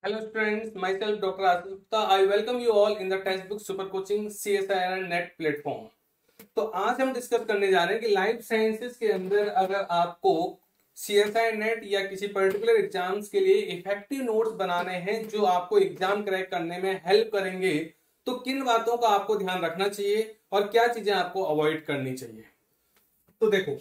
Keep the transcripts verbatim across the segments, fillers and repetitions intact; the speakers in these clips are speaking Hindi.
Hello students, myself Doctor Asif Gupta. I welcome you all in the textbook super coaching C S I R and net platform. तो आज हम डिस्कस करने जा रहे हैं कि लाइफ साइंसेस के अंदर अगर आपको सी एस आई नेट या किसी पर्टिकुलर एग्जाम्स के लिए इफेक्टिव नोट्स बनाने हैं जो आपको एग्जाम क्रैक करने में हेल्प करेंगे, तो किन बातों का आपको ध्यान रखना चाहिए और क्या चीजें आपको अवॉइड करनी चाहिए। तो देखो,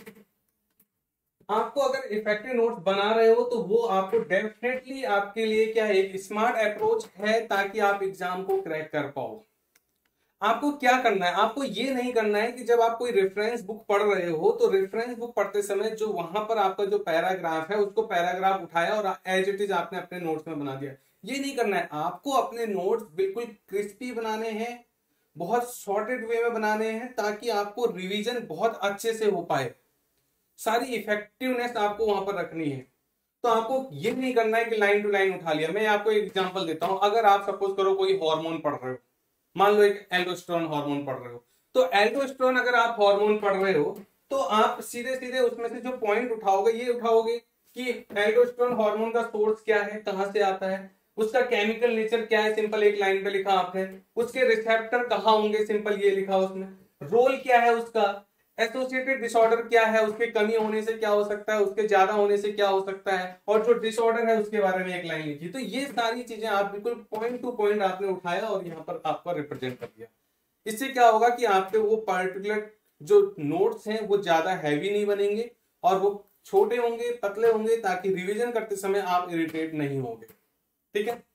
आपको अगर इफेक्टिव नोट्स बना रहे हो तो वो आपको डेफिनेटली आपके लिए क्या है, एक स्मार्ट अप्रोच है ताकि आप एग्जाम को क्रैक कर पाओ। आपको क्या करना है, आपको ये नहीं करना है कि जब आप कोई रेफरेंस बुक पढ़ रहे हो तो रेफरेंस बुक पढ़ते समय जो वहां पर आपका जो पैराग्राफ है उसको पैराग्राफ उठाया और एज इट इज आपने अपने नोट्स में बना दिया। ये नहीं करना है। आपको अपने नोट्स बिल्कुल क्रिस्पी बनाने हैं, बहुत शॉर्टेड वे में बनाने हैं ताकि आपको रिवीजन बहुत अच्छे से हो पाए, सारी इफेक्टिवनेस आपको वहां पर रखनी है। तो आपको ये नहीं करना है कि लाइन टू लाइन उठा लिया। मैं आपको एक एग्जांपल देता हूं। अगर आप सपोज करो कोई हार्मोन पढ़ रहे हो, मान लो एक एल्डोस्टेरोन हार्मोन पढ़ रहे हो, तो एल्डोस्टेरोन अगर आप हार्मोन पढ़ रहे हो तो आप सीधे सीधे उसमें से जो पॉइंट उठाओगे ये उठाओगे कि एल्डोस्टेरोन हार्मोन का सोर्स क्या है, कहां से आता है, उसका केमिकल नेचर क्या है, सिंपल एक लाइन पे लिखा आपने। उसके रिसेप्टर कहां होंगे, सिंपल ये लिखा उसमें। रोल क्या है उसका, एसोसिएटेड डिसऑर्डर क्या है, उसके कमी होने से क्या हो सकता है, उसके ज्यादा होने से क्या हो सकता है, और जो डिसऑर्डर है उसके बारे में एक लाइन लिखी। तो ये सारी चीजें आप बिल्कुल पॉइंट टू पॉइंट आपने उठाया और यहाँ पर आपका रिप्रेजेंट कर दिया। इससे क्या होगा कि आपके वो पर्टिकुलर जो नोट्स हैं वो ज्यादा हैवी नहीं बनेंगे और वो छोटे होंगे, पतले होंगे, ताकि रिविजन करते समय आप इरिटेट नहीं होंगे। ठीक है।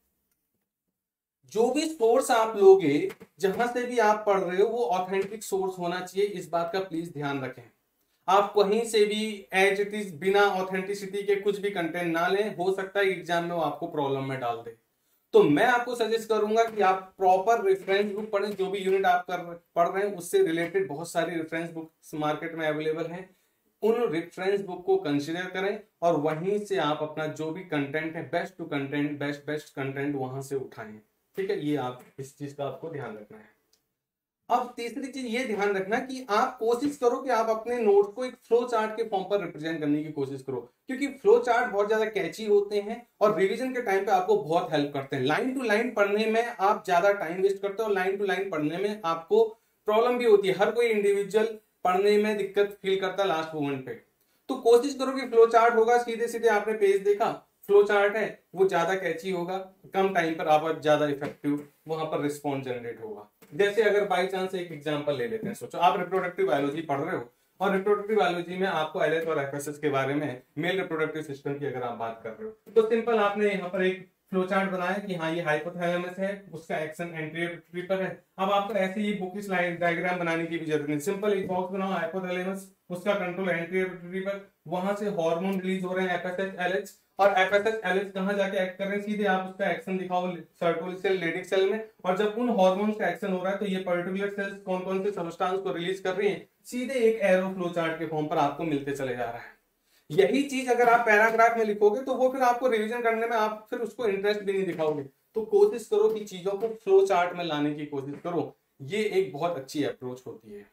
जो भी सोर्स आप लोगे, जहां से भी आप पढ़ रहे हो, वो ऑथेंटिक सोर्स होना चाहिए। इस बात का प्लीज ध्यान रखें। आप कहीं से भी एज इट इज बिना ऑथेंटिसिटी के कुछ भी कंटेंट ना लें, हो सकता है एग्जाम में वो आपको प्रॉब्लम में डाल दे। तो मैं आपको सजेस्ट करूंगा कि आप प्रॉपर रेफरेंस बुक पढ़ें। जो भी यूनिट आप कर पढ़ रहे हैं उससे रिलेटेड बहुत सारी रेफरेंस बुक मार्केट में अवेलेबल हैं। उन रेफरेंस बुक को कंसिडर करें और वहीं से आप अपना जो भी कंटेंट है, best to content, best best content वहां से उठाएं। ठीक है, ये आप इस चीज का आपको ध्यान रखना है। अब तीसरी चीज ये ध्यान रखना कि आप कोशिश करो कि आप अपने नोट्स को एक फ्लो चार्ट के फॉर्म पर रिप्रेजेंट करने की कोशिश करो, क्योंकि फ्लो चार्ट बहुत ज्यादा कैची होते हैं और रिवीजन के टाइम पे आपको बहुत हेल्प करते हैं। लाइन टू लाइन पढ़ने में आप ज्यादा टाइम वेस्ट करते हो और लाइन टू लाइन पढ़ने में आपको प्रॉब्लम भी होती है। हर कोई इंडिविजुअल पढ़ने में दिक्कत फील करता है लास्ट मोमेंट पे। तो कोशिश करो कि फ्लो चार्ट होगा, सीधे सीधे आपने पेज देखा, फ्लो चार्ट है, वो ज्यादा कैची होगा, कम टाइम पर आप ज्यादा इफेक्टिव वहां पर रिस्पॉन्स जनरेट होगा। जैसे अगर बाई चांस एक एग्जांपल ले लेते हैं, सोचो आप रिप्रोडक्टिव बायोलॉजी पढ़ रहे हो और रिप्रोडक्टिव बायोलॉजी में आपको एल एच और एफ एस एस के बारे में, मेल रिप्रोडक्टिव सिस्टम की अगर आप बात कर रहे हो, तो सिंपल आपने यहाँ पर एक फ्लो चार्ट बनाया कि हाँ ये हाइपोथैलेमस है, उसका एक्शन एंटीरियर पर है। अब आपको ऐसे ही बुक स्लाइड डायग्राम बनाने की भी जरूरत नहीं, सिंपल एक बॉक्स बनाओ, हाइपोथैलेमस, उसका कंट्रोल एंटीरियर पर, वहां से हार्मोन रिलीज हो रहे हैं एफएसएच एलएच, और एफएसएच एलएच कहां जाके एक्ट कर रहे हैं, सीधे आप उसका एक्शन दिखाओ सर्टोल सेल, लेडिक सेल में। और जब उन हार्मोन्स का एक्शन हो रहा है तो ये पर्टिकुलर सेल्स कौन कौन से सब्सटेंस को रिलीज कर रही हैं, सीधे एक एरो फ्लो चार्ट के फॉर्म पर आपको मिलते चले जा रहा है। यही चीज अगर आप पैराग्राफ में लिखोगे तो वो फिर आपको रिवीजन करने में आप फिर उसको इंटरेस्ट भी नहीं दिखाओगे। तो कोशिश करो कि चीजों को फ्लो चार्ट में लाने की कोशिश करो। ये एक बहुत अच्छी अप्रोच होती है।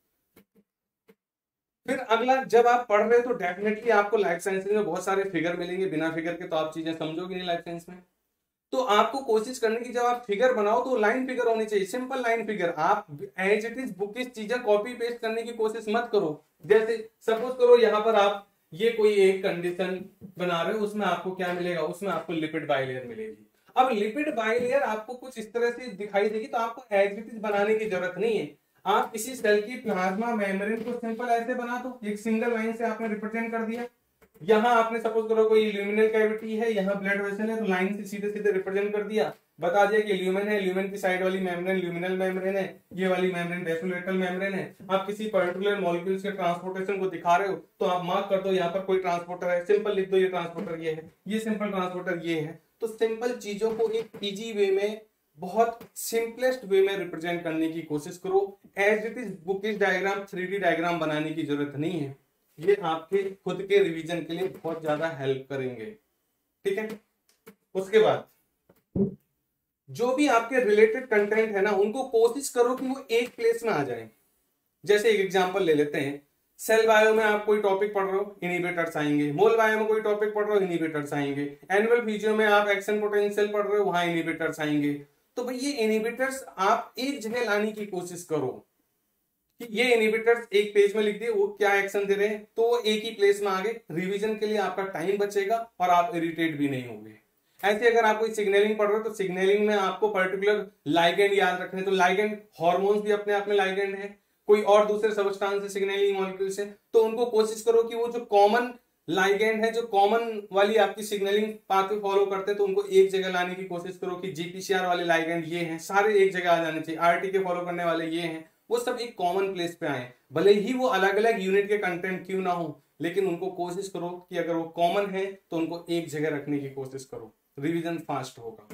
फिर अगला, जब आप पढ़ रहे हो तो डेफिनेटली आपको लाइफ साइंसेज में बहुत सारे फिगर मिलेंगे। बिना फिगर के तो आप चीजें समझोगे नहीं लाइफ साइंस में। तो आपको कोशिश करनी की जब आप फिगर बनाओ तो लाइन फिगर होनी चाहिए, सिंपल लाइन फिगर। आप एज इट इज बुक की चीजें कॉपी पेस्ट करने की कोशिश मत करो। जैसे सपोज करो यहाँ पर आप ये कोई एक कंडीशन बना रहे हो, उसमें आपको क्या मिलेगा, उसमें आपको लिपिड बाइलेयर मिलेगी। अब लिपिड बाइलेयर आपको कुछ इस तरह से दिखाई देगी, तो आपको एज इट इज बनाने की जरूरत नहीं है। आप किसी सेल की प्लाज्मा मेम्ब्रेन को सिंपल ऐसे बना दो, एक सिंगल लाइन से आपने रिप्रेजेंट कर दिया। यहाँ आपने सपोज करो कोई ल्यूमिनल कैविटी है, यहाँ ब्लड वेसल है, तो लाइन से सीधे सीधे रिप्रेजेंट कर दिया, बता दिया कि ल्यूमेन है, ल्यूमेन की साइड वाली मेम्ब्रेन ल्यूमिनल मेम्ब्रेन है, ये वाली मेम्ब्रेन वेसोलेटरल मेम्ब्रेन है। आप किसी पर्टिकुलर मॉलिक्यूल्स के ट्रांसपोर्टेशन को दिखा रहे हो तो आप मार्क कर दो, यहाँ पर कोई ट्रांसपोर्टर है, सिंपल लिख दो ये ट्रांसपोर्टर ये है, ये सिंपल ट्रांसपोर्टर ये है। तो सिंपल चीजों को एक इजी वे में, बहुत सिंपलेस्ट वे में रिप्रेजेंट करने की कोशिश करो। As it is bookish diagram, three D diagram बनाने की जरूरत नहीं है। ये आपके खुद के रिवीजन के लिए बहुत ज्यादा हेल्प करेंगे। ठीक है। उसके बाद जो भी आपके रिलेटेड कंटेंट है ना, उनको कोशिश करो कि वो एक प्लेस में आ जाए। जैसे एक एग्जांपल ले लेते हैं, सेल बायो में आप कोई टॉपिक पढ़ रहे हो, इनहिबिटर्स आएंगे। मोल बायो में कोई टॉपिक पढ़ रहे हो, इनहिबिटर्स आएंगे। एनुअल फिजियो में आप एक्शन पोटेंशियल पढ़ रहे हो, वहां इनहिबिटर्स आएंगे। तो भाई ये इनहिबिटर्स आप एक जगह लाने की कोशिश करो कि ये इनहिबिटर्स एक पेज में लिख दिए, वो क्या एक्शन दे रहे हैं, तो वो एक ही प्लेस में आगे। रिवीजन के लिए आपका टाइम बचेगा और आप इरिटेट भी नहीं होंगे। ऐसे अगर आप कोई सिग्नलिंग पढ़ रहे हो तो सिग्नलिंग में आपको पर्टिकुलर लाइगेंड याद रखने, तो लाइगेंड हार्मोन्स भी अपने आप में लाइगेंड है, कोई और दूसरे सबस्टांस से सिग्नलिंग मॉलिक्यूल्स है, तो उनको कोशिश करो कि वो जो कॉमन लाइगेंड है, जो कॉमन वाली आपकी सिग्नलिंग पाथवे फॉलो करते हैं, तो उनको एक जगह लाने की कोशिश करो कि जीपीसीआर वाले लाइगेंड ये हैं, सारे एक जगह आ जाने चाहिए। आरटीके फॉलो करने वाले ये हैं, वो सब एक कॉमन प्लेस पे आए, भले ही वो अलग अलग यूनिट के कंटेंट क्यों ना हो, लेकिन उनको कोशिश करो कि अगर वो कॉमन है तो उनको एक जगह रखने की कोशिश करो, रिवीजन फास्ट होगा।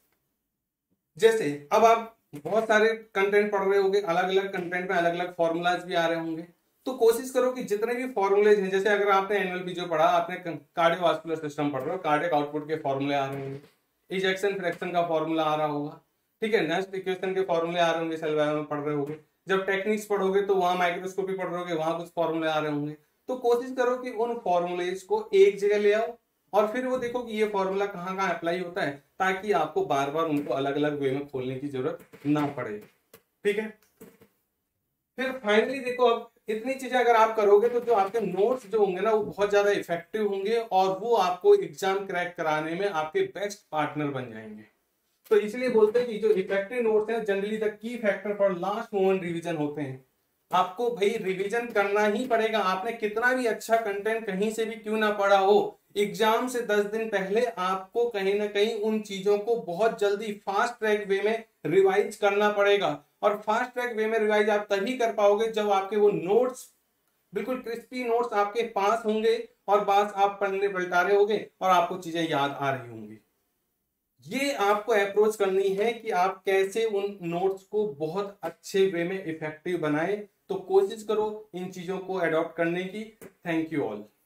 जैसे अब आप बहुत सारे कंटेंट पढ़ रहे होंगे, अलग अलग कंटेंट में अलग अलग फॉर्मूलाज भी आ रहे होंगे, तो कोशिश करो कि जितने भी फॉर्मूलेज हैं, जैसे अगर आपने एनुअल फिजियो पढ़ा, आपने कार्डियोवास्कुलर सिस्टम पढ़ रहे हो, कार्डियक आउटपुट के फॉर्मूले आ रहे होंगे, इजेक्शन फ्रैक्शन का फॉर्मूला आ रहा होगा, ठीक है, नेस्ट इक्वेशन के फॉर्मूले आ रहे होंगे, सेल बायो में पढ़ रहे होंगे। जब टेक्निक्स पढ़ोगे तो वहां माइक्रोस्कोपी पढ़ रहे होगे, वहां कुछ फॉर्मूले आ रहे होंगे। तो कोशिश करो कि उन फॉर्मूलेज को एक जगह ले आओ और फिर वो देखो कि ये फॉर्मूला कहाँ कहाँ अप्लाई होता है, ताकि आपको बार बार उनको अलग अलग वे में खोलने की जरूरत ना पड़े। ठीक है, फिर फाइनली देखो, अब इतनी चीजें अगर आप करोगे तो जो आपके नोट्स जो होंगे ना, वो बहुत ज्यादा इफेक्टिव होंगे और वो आपको एग्जाम क्रैक कराने में आपके बेस्ट पार्टनर बन जाएंगे। तो इसलिए बोलते हैं कि जो इफेक्टिव नोट्स हैं generally the key factor for last moment revision होते हैं। आपको भाई रिवीजन करना ही पड़ेगा, आपने कितना भी अच्छा कंटेंट कहीं से भी क्यों ना पढ़ा हो, एग्जाम से दस दिन पहले आपको कहीं ना कहीं उन चीजों को बहुत जल्दी फास्ट ट्रैक वे में रिवाइज करना पड़ेगा। और फास्ट ट्रैक वे में रिवाइज आप तभी कर पाओगे जब आपके वो नोट्स बिल्कुल क्रिस्पी नोट्स आपके पास होंगे और बस आप पढ़ने पलटा रहे होंगे और आपको चीजें याद आ रही होंगी। ये आपको अप्रोच करनी है कि आप कैसे उन नोट्स को बहुत अच्छे वे में इफेक्टिव बनाएं। तो कोशिश करो इन चीजों को अडॉप्ट करने की। Thank you all.